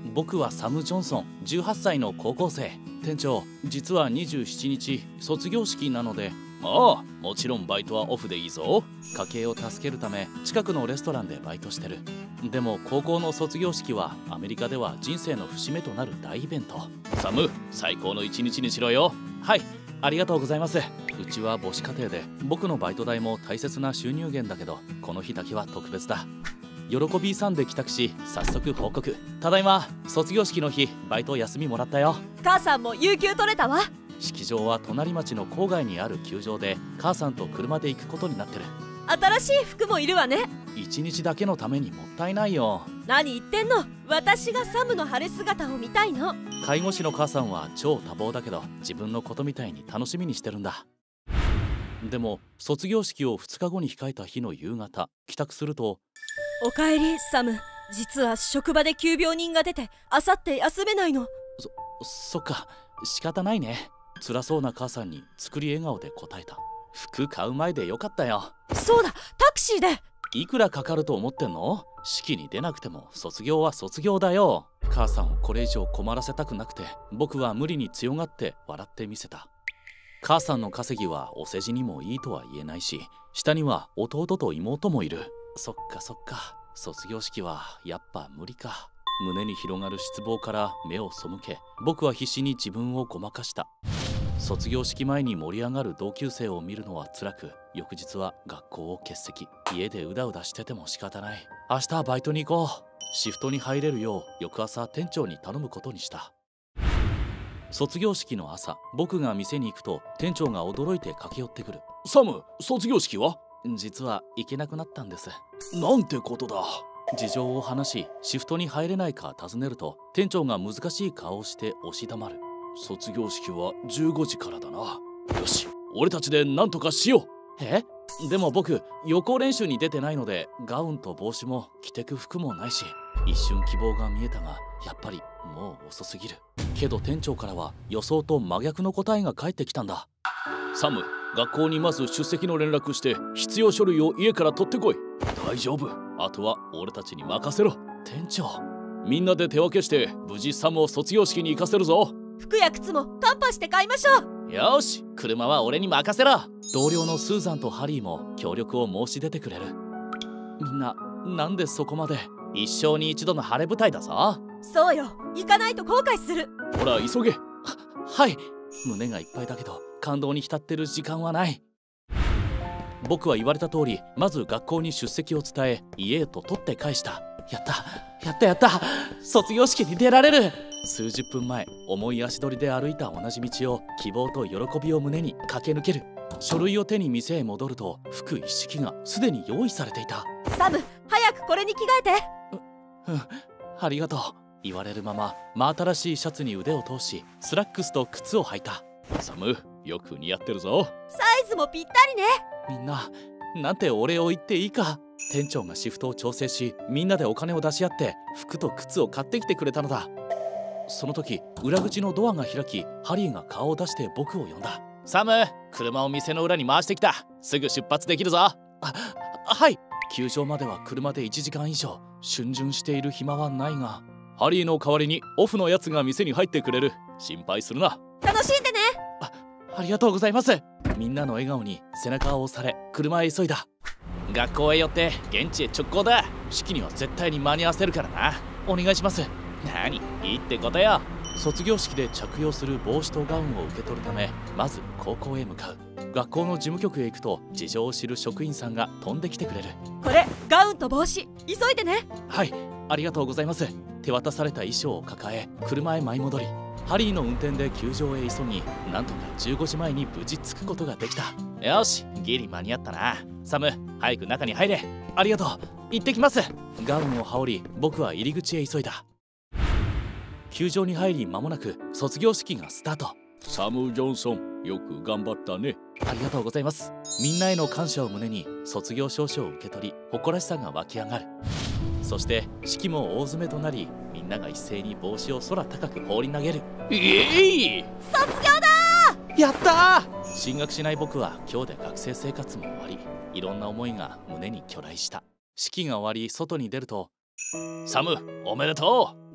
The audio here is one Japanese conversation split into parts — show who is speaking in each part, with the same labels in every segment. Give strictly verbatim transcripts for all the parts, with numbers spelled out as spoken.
Speaker 1: 僕はサム・ジョンソン、じゅうはっさいの高校生。店長、実はにじゅうしちにち卒業式なので。ああ、もちろんバイトはオフでいいぞ。家計を助けるため近くのレストランでバイトしてる。でも高校の卒業式はアメリカでは人生の節目となる大イベント。サム、最高の一日にしろよ。はい、ありがとうございます。うちは母子家庭で僕のバイト代も大切な収入源だけど、この日だけは特別だ。喜び勇んで帰宅し、早速報告。ただいま、卒業式の日バイト休みもらったよ。
Speaker 2: 母さんも有給取れたわ。
Speaker 1: 式場は隣町の郊外にある球場で、母さんと車で行くことになってる。
Speaker 2: 新しい服もいるわね。
Speaker 1: 一日だけのためにもったいないよ。
Speaker 2: 何言ってんの。私がサムの晴れ姿を見たいの。
Speaker 1: 介護士の母さんは超多忙だけど、自分のことみたいに楽しみにしてるんだ。でも卒業式をふつかごに控えた日の夕方、帰宅すると、
Speaker 2: おかえりサム。実は職場で急病人が出て、あさって休めないの。
Speaker 1: そそっか、仕方ないね。辛そうな母さんに作り笑顔で答えた。服買う前でよかったよ。
Speaker 2: そうだ、タクシーで。
Speaker 1: いくらかかると思ってんの？式に出なくても卒業は卒業だよ。母さんをこれ以上困らせたくなくて、僕は無理に強がって笑ってみせた。母さんの稼ぎはお世辞にもいいとは言えないし、下には弟と妹もいる。そっかそっか、卒業式はやっぱ無理か。胸に広がる失望から目を背け、僕は必死に自分をごまかした。卒業式前に盛り上がる同級生を見るのは辛く、翌日は学校を欠席。家でうだうだしてても仕方ない。明日バイトに行こう。シフトに入れるよう翌朝店長に頼むことにした。卒業式の朝、僕が店に行くと店長が驚いて駆け寄ってくる。サム、卒業式は？実は行けなくなったんです。なんてことだ。事情を話し、シフトに入れないか尋ねると、店長が難しい顔をして押し黙る。卒業式はじゅうごじからだな。よし、俺たちで何とかしよう。え？でも僕、予行練習に出てないので、ガウンと帽子も着てく服もないし。一瞬希望が見えたが、やっぱりもう遅すぎる。けど店長からは予想と真逆の答えが返ってきたんだ。サム、学校にまず出席の連絡して、必要書類を家から取ってこい。大丈夫、あとは俺たちに任せろ。店長、みんなで手分けして無事サムを卒業式に行かせるぞ。
Speaker 2: 服や靴もカンパして買いましょう。
Speaker 1: よし、車は俺に任せろ。同僚のスーザンとハリーも協力を申し出てくれる。みんな、なんでそこまで。一生に一度の晴れ舞台だぞ。
Speaker 2: そうよ、行かないと後悔する。
Speaker 1: ほら急げ。は、はい。胸がいっぱいだけど感動に浸ってる時間はない。僕は言われた通り、まず学校に出席を伝え、家へと取って返した。やったやったやった、卒業式に出られる。数十分前、重い足取りで歩いた同じ道を希望と喜びを胸に駆け抜ける。書類を手に店へ戻ると、服一式がすでに用意されていた。
Speaker 2: サム、早くこれに着替えて。
Speaker 1: う、うん、ありがとう。言われるまま真新しいシャツに腕を通し、スラックスと靴を履いた。サム、よく似合ってるぞ。
Speaker 2: サイズもぴったりね。
Speaker 1: みんな、なんてお礼を言っていいか。店長がシフトを調整し、みんなでお金を出し合って服と靴を買ってきてくれたのだ。その時、裏口のドアが開き、ハリーが顔を出して僕を呼んだ。サム、車を店の裏に回してきた。すぐ出発できるぞ。あ、はい。球場までは車でいちじかん以上。逡巡している暇はないが、ハリーの代わりにオフのやつが店に入ってくれる。心配するな。
Speaker 2: 楽しんでね。
Speaker 1: あ、ありがとうございます。みんなの笑顔に背中を押され、車へ急いだ。学校へ寄って現地へ直行だ。式には絶対に間に合わせるからな。お願いします。何、いいってことよ。卒業式で着用する帽子とガウンを受け取るため、まず高校へ向かう。学校の事務局へ行くと、事情を知る職員さんが飛んできてくれる。
Speaker 2: これ、ガウンと帽子、急いでね。
Speaker 1: はい、ありがとうございます。手渡された衣装を抱え、車へ舞い戻り、ハリーの運転で球場へ急ぎ、なんとかじゅうごじまえに無事着くことができた。よし、ギリ間に合ったな。サム、早く中に入れ。ありがとう、行ってきます。ガウンを羽織り、僕は入り口へ急いだ。球場に入り間もなく卒業式がスタート。サム・ジョンソン、よく頑張ったね。ありがとうございます。みんなへの感謝を胸に卒業証書を受け取り、誇らしさが湧き上がる。そして式も大詰めとなり、みんなが一斉に帽子を空高く放り投げる。えい、
Speaker 2: 卒業だ
Speaker 1: ー、やったー。進学しない僕は今日で学生生活も終わり、いろんな思いが胸に去来した。式が終わり外に出ると、サム、おめでとう。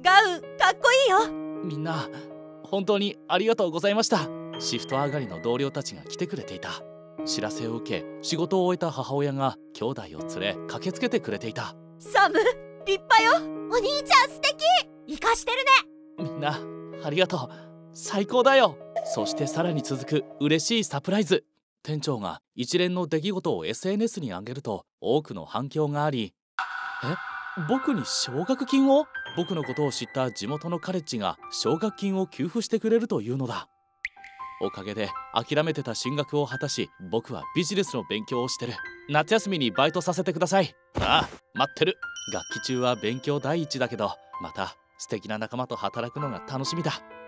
Speaker 2: ガウンかっこいいよ。
Speaker 1: みんな本当にありがとうございました。シフト上がりの同僚たちが来てくれていた。知らせを受け仕事を終えた母親が兄弟を連れ駆けつけてくれていた。
Speaker 2: サム立派よ。
Speaker 3: お兄ちゃん素敵。生かしてるね。
Speaker 1: みんなありがとう。最高だよ。そしてさらに続く嬉しいサプライズ。店長が一連の出来事を エスエヌエス に上げると多くの反響があり、え僕に奨学金を？僕のことを知った地元のカレッジが奨学金を給付してくれるというのだ。おかげで諦めてた進学を果たし、僕はビジネスの勉強をしてる。夏休みにバイトさせてください。ああ待ってる。学期中は勉強第一だけど、また素敵な仲間と働くのが楽しみだ。